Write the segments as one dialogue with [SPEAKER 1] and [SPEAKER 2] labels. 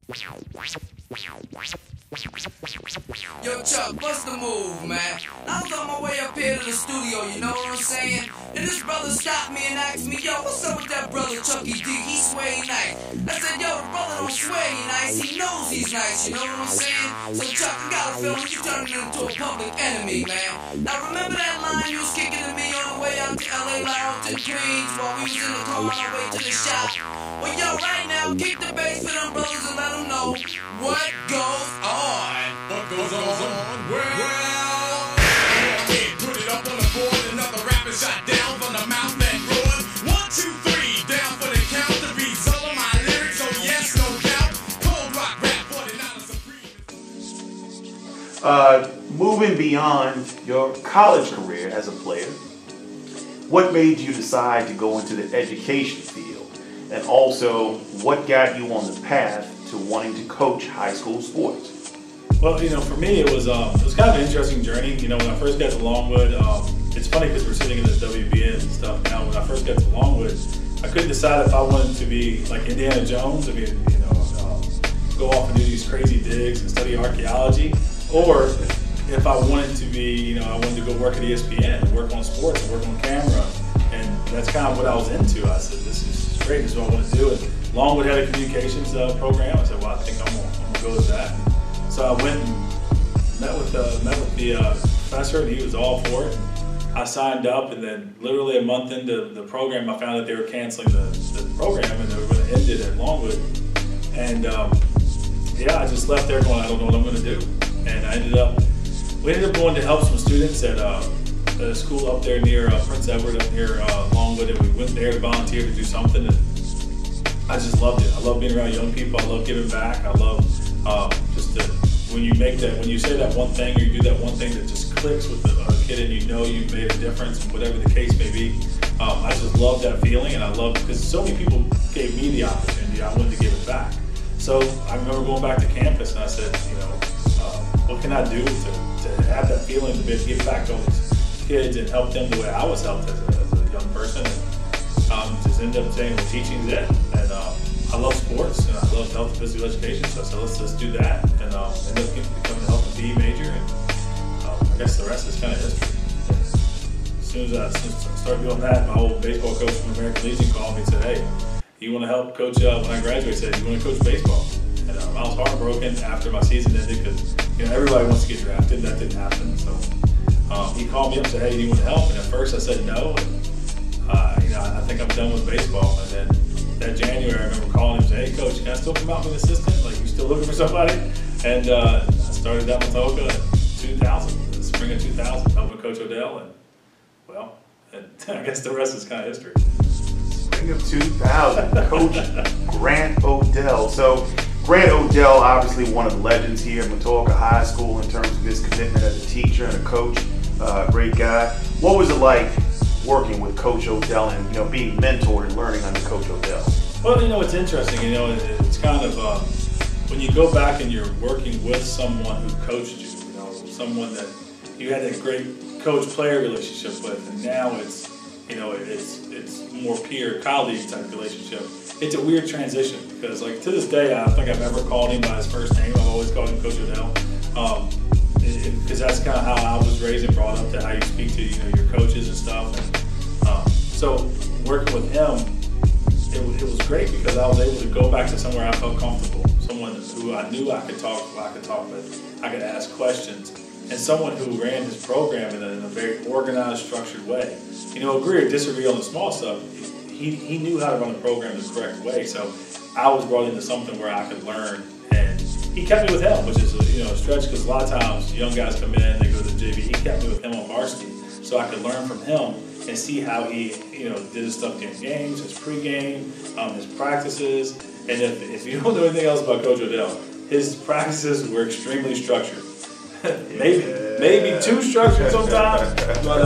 [SPEAKER 1] Yo, Chuck, what's the move, man? I was on my way up here to the studio, you know what I'm saying? And this brother stopped me and asked me, yo, what's up with that brother Chucky D? He sway nice. I said, yo, the brother don't sway nice, he knows he's nice, you know what I'm saying? So, Chuck, I got a feeling you turned into a public enemy, man. Now, remember that line you was kicking to me on the way out to LA Lounge in Queens while we was in the car on our way to the shop? Well, yo, right now, kick the bass for them brothers and let them know what goes on.
[SPEAKER 2] What goes on? Well, okay, put it up on the board. Another rapper shot down from the mouth and roared. 1, 2, 3, down for the count. The beats all of my lyrics, so yes, no doubt. Cold rock rap, 49 Supreme.
[SPEAKER 3] Moving beyond your college career as a player, what made you decide to go into the education field? And also, what got you on the path to wanting to coach high school sports?
[SPEAKER 4] Well, for me, it was kind of an interesting journey. When I first got to Longwood, it's funny because we're sitting in the WBN and stuff now. When I first got to Longwood, I couldn't decide if I wanted to be like Indiana Jones, go off and do these crazy digs and study archaeology, or if I wanted to be, I wanted to go work at ESPN and work on sports and work on camera. And that's kind of what I was into. I said, this is great, this is what I want to do. And Longwood had a communications program. I said, well, I think I'm gonna go with that. So I went and met with the professor, and he was all for it. I signed up, and then literally a month into the program, I found that they were canceling the program, and they were going to end it at Longwood. And I just left there going, I don't know what I'm going to do. And we ended up going to help some students at a school up there near Prince Edward, up near Longwood, and we went there to volunteer to do something. And I just loved it. I love being around young people. I love giving back. I love when you say that one thing, or you do that one thing that just clicks with a kid, and you made a difference, whatever the case may be. I just love that feeling, and I love because so many people gave me the opportunity. I wanted to give it back. So I remember going back to campus, and I said, what can I do to have that feeling to be able to give back to all these kids and help them the way I was helped as a young person? And just ended up saying, well, teaching's it. And I love sports, and I love health and physical education, so I said, let's do that. And ended up becoming a health and PE major, and I guess the rest is kind of history. As soon as I started doing that, my old baseball coach from American Legion called me and said, hey, you want to help coach, when I graduated, said, you want to coach baseball? And I was heartbroken after my season ended because everybody wants to get drafted, and that didn't happen. So he called me up and said, hey, do you want to help? And at first I said no, and I think I'm done with baseball. And then that January, I remember calling him and saying, hey, coach, can I still come out with an assistant? Like, you still looking for somebody? And I started at Matoka in 2000, the spring of 2000, helping Coach Odell. And, well, I guess the rest is kind of history.
[SPEAKER 3] Spring of 2000, Coach Grant Odell. So, Grant Odell, obviously one of the legends here at Matoka High School in terms of his commitment as a teacher and a coach. Great guy. What was it like working with Coach Odell and being mentored and learning under Coach Odell?
[SPEAKER 4] Well, it's interesting. It's kind of when you go back and you're working with someone who coached you. Someone that you had a great coach-player relationship with, and now it's more peer colleague type relationship. It's a weird transition because, like, to this day, I don't think I've ever called him by his first name. I've always called him Coach Odell because that's kind of how I was raised and brought up, to how you speak to your coaches and stuff. And so working with him, it was great because I was able to go back to somewhere I felt comfortable, someone who I knew I could talk with, I could ask questions, and someone who ran his program in a very organized, structured way. Agree or disagree on the small stuff. He knew how to run the program the correct way, so I was brought into something where I could learn, and he kept me with him, which is a stretch because a lot of times young guys come in, they go to the JV. He kept me with him on varsity, so I could learn from him and see how he did his stuff in games, his pregame, his practices. And if you don't know anything else about Coach Odell, his practices were extremely structured. maybe too structured sometimes,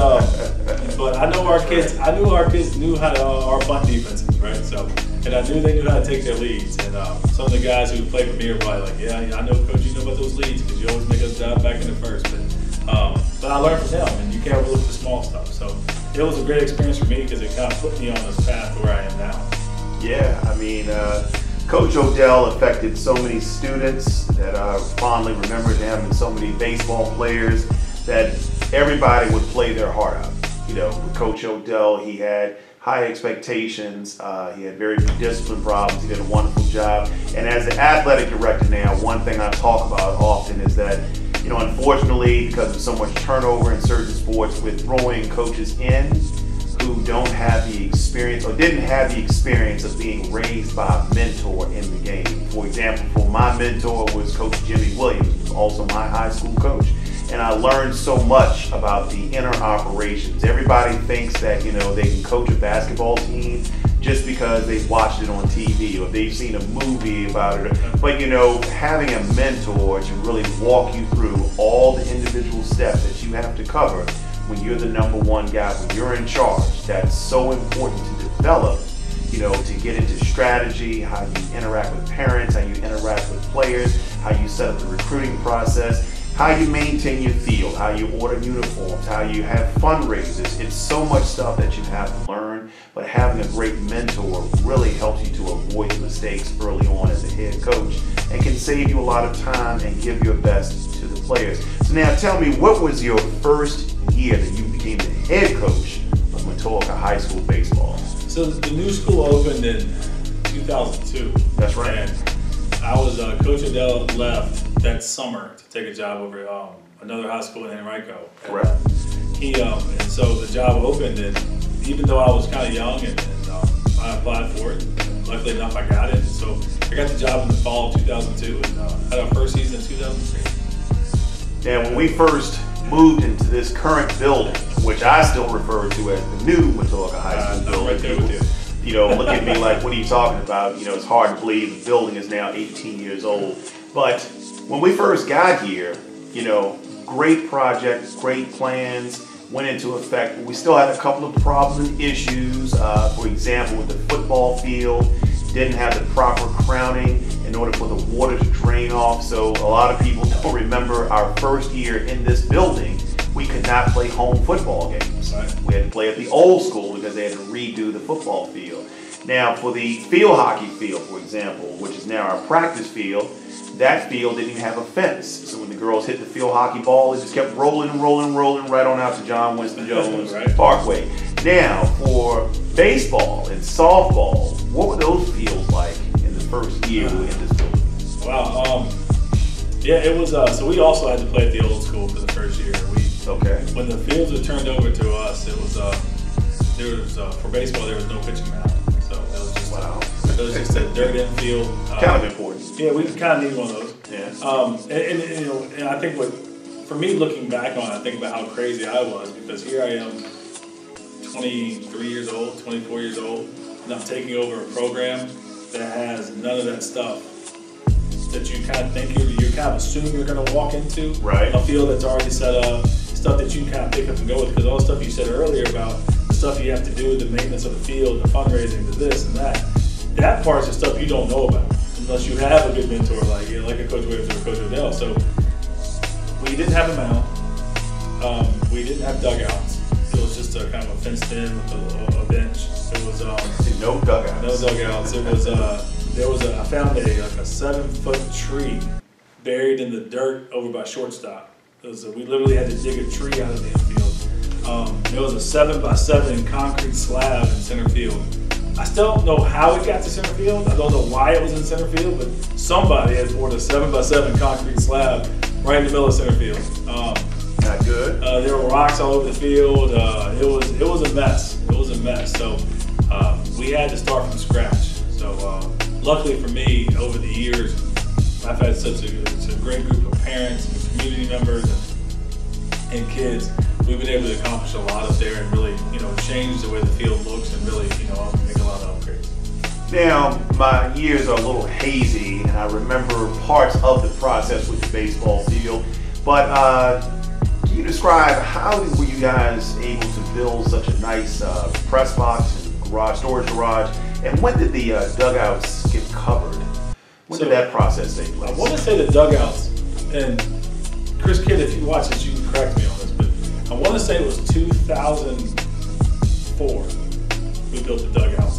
[SPEAKER 4] but I know our kids. I knew our kids knew how to our bunt defenses, right? So, and I knew they knew how to take their leads. And some of the guys who played for me are probably like, yeah, I know, Coach, you know about those leads because you always make us dive back in the first. But I learned from him, and you can't overlook the small stuff. So it was a great experience for me because it kind of put me on this path to where I am now.
[SPEAKER 3] Yeah, I mean, Coach Odell affected so many students that I fondly remember him, and so many baseball players that everybody would play their heart out. You know, with Coach Odell, he had high expectations. He had very few discipline problems. He did a wonderful job. And as the athletic director now, one thing I talk about often is that, you know, unfortunately, because of so much turnover in certain sports, with throwing coaches in who don't have the experience or didn't have the experience of being raised by a mentor in the game. For example, my mentor was Coach Jimmy Williams, who was also my high school coach. And I learned so much about the inner operations. Everybody thinks that, you know, they can coach a basketball team just because they've watched it on TV or they've seen a movie about it. But, you know, having a mentor to really walk you through all the individual steps that you have to cover when you're the number one guy, when you're in charge, that's so important to develop, you know, to get into strategy, how you interact with parents, how you interact with players, how you set up the recruiting process, how you maintain your field, how you order uniforms, how you have fundraisers. It's so much stuff that you have to learn, but having a great mentor really helps you to avoid mistakes early on as a head coach and can save you a lot of time and give your best to the players. So now tell me, what was your first year that you became the head coach of Matoaca High School baseball?
[SPEAKER 4] So the new school opened in 2002.
[SPEAKER 3] That's right.
[SPEAKER 4] And I was, Coach Odell left that summer to take a job over another high school in Henrico.
[SPEAKER 3] Correct.
[SPEAKER 4] And so the job opened, and even though I was kind of young and I applied for it, luckily enough I got it. So I got the job in the fall of 2002 and had our first season in 2003.
[SPEAKER 3] Now, when we first moved into this current building, which I still refer to as the new Matoaca High School building,
[SPEAKER 4] right there with you.
[SPEAKER 3] You know, look at me like, what are you talking about? You know, it's hard to believe the building is now 18 years old. But when we first got here, you know, great project, great plans went into effect. We still had a couple of problems and issues. For example, with the football field, didn't have the proper crowning in order for the water to drain off. So a lot of people don't remember our first year in this building, we could not play home football games.
[SPEAKER 4] Right.
[SPEAKER 3] We had to play at the old school because they had to redo the football field. Now, for the field hockey field, for example, which is now our practice field, that field didn't even have a fence. So when the girls hit the field hockey ball, it just kept rolling and rolling and rolling right on out to John Winston Jones
[SPEAKER 4] Right.
[SPEAKER 3] Parkway. Now, for baseball and softball, what were those fields like in the first year we were in this building?
[SPEAKER 4] Wow. Yeah, it was. So we also had to play at the old school for the first year.
[SPEAKER 3] Okay.
[SPEAKER 4] When the fields were turned over to us, it was for baseball there was no pitching mound, so that was just
[SPEAKER 3] Wow.
[SPEAKER 4] it was just a dirt infield.
[SPEAKER 3] Kind of important.
[SPEAKER 4] Yeah, we kind of need one of those.
[SPEAKER 3] Yeah.
[SPEAKER 4] And you know, and I think for me looking back on it, I think about how crazy I was because here I am, 23 years old, 24 years old, and I'm taking over a program that has none of that stuff that you kind of think you kind of assume you're going to walk into.
[SPEAKER 3] Right.
[SPEAKER 4] A field that's already set up, stuff that you can kind of pick up and go with. Because all the stuff you said earlier about the stuff you have to do, the maintenance of the field, the fundraising, the this and that part's the stuff you don't know about unless you have a good mentor like a Coach Williams or a Coach Odell. So we didn't have a mound. We didn't have dugouts. It was just a kind of a fenced in with a bench. It was
[SPEAKER 3] No dugouts.
[SPEAKER 4] no dugouts. It was I found a 7-foot tree buried in the dirt over by shortstop. We literally had to dig a tree out of the infield. It was a 7x7 concrete slab in center field. I still don't know how it got to center field. I don't know why it was in center field, but somebody had poured a 7x7 concrete slab right in the middle of center field.
[SPEAKER 3] Not good.
[SPEAKER 4] There were rocks all over the field. It was a mess. It was a mess. So we had to start from scratch. So luckily for me, over the years, I've had such a great group of parents and community members and kids. We've been able to accomplish a lot up there and really, change the way the field looks and really, make a lot of upgrades.
[SPEAKER 3] Now, my years are a little hazy, and I remember parts of the process with the baseball field. But can you describe how were you guys able to build such a nice press box and storage garage? And when did the dugouts get covered? When did that process take place?
[SPEAKER 4] I want to say the dugouts, and Chris Kidd, if you watch this, you can correct me on this, but I want to say it was 2004 we built the dugouts. And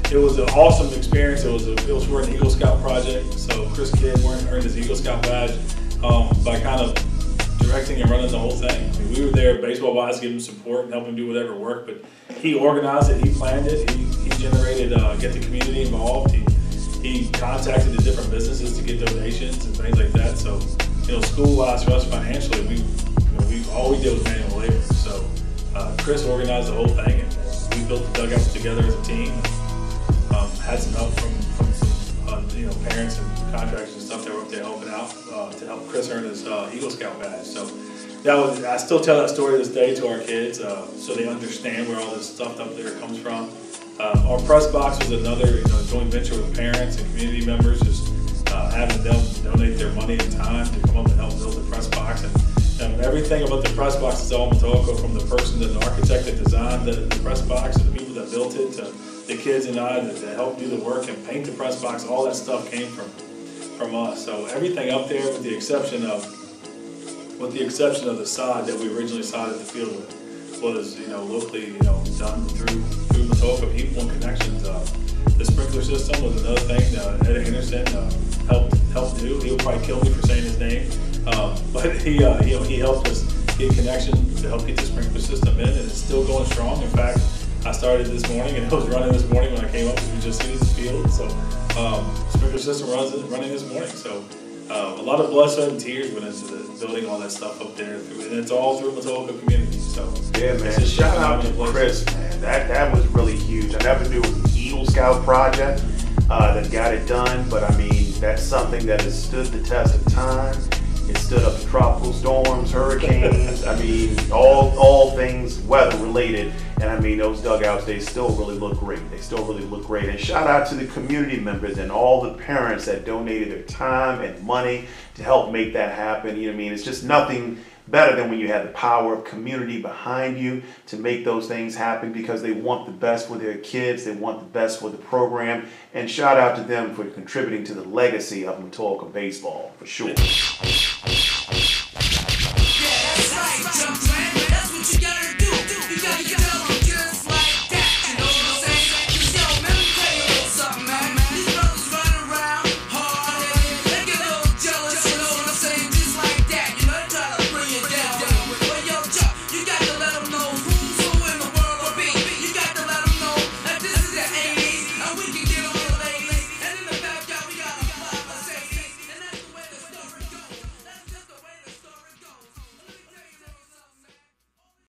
[SPEAKER 4] it was an awesome experience. It was for an Eagle Scout project. So Chris Kidd earned his Eagle Scout badge by kind of directing and running the whole thing. I mean, we were there baseball-wise, giving him support and helping him do whatever worked, but he organized it, he planned it, he generated, get the community involved. He contacted the different businesses to get donations and things like that. So, school-wise for us financially, all we did was manual labor. So Chris organized the whole thing, and we built the dugouts together as a team. Had some help from some parents and contractors and stuff that were up there helping out to help Chris earn his Eagle Scout badge. So I still tell that story to this day to our kids, so they understand where all this stuff up there comes from. Our press box was another joint venture with parents and community members, just having them donate their money and time to come up and help build the press box. And everything about the press box is all Motoko, from the person, the architect that designed the press box, to the people that built it, to the kids and I that helped do the work and paint the press box. All that stuff came from us. So everything up there, with the exception of the sod that we originally sodded the field with, was locally done through Motoko people and connections. The sprinkler system was another thing that Ed Anderson helped do. He would probably kill me for saying his name, but he helped us get connections to help get the sprinkler system in, and it's still going strong. In fact, I started this morning and it was running this morning when I came up, because we just seen the field. So sprinkler system running this morning. So a lot of blood, sweat, and tears went into building all that stuff up there, and it's all through Motoko community. So
[SPEAKER 3] yeah, man. Shout out to Chris, man. That was really huge. I never knew it was an Eagle Scout project that got it done, but I mean, that's something that has stood the test of time. It stood up to tropical storms, hurricanes. I mean, all things weather related. And I mean, those dugouts, they still really look great. They still really look great. And shout out to the community members and all the parents that donated their time and money to help make that happen. You know what I mean? It's just nothing better than when you have the power of community behind you to make those things happen, because they want the best for their kids. They want the best for the program. And shout out to them for contributing to the legacy of Motoko baseball, for sure.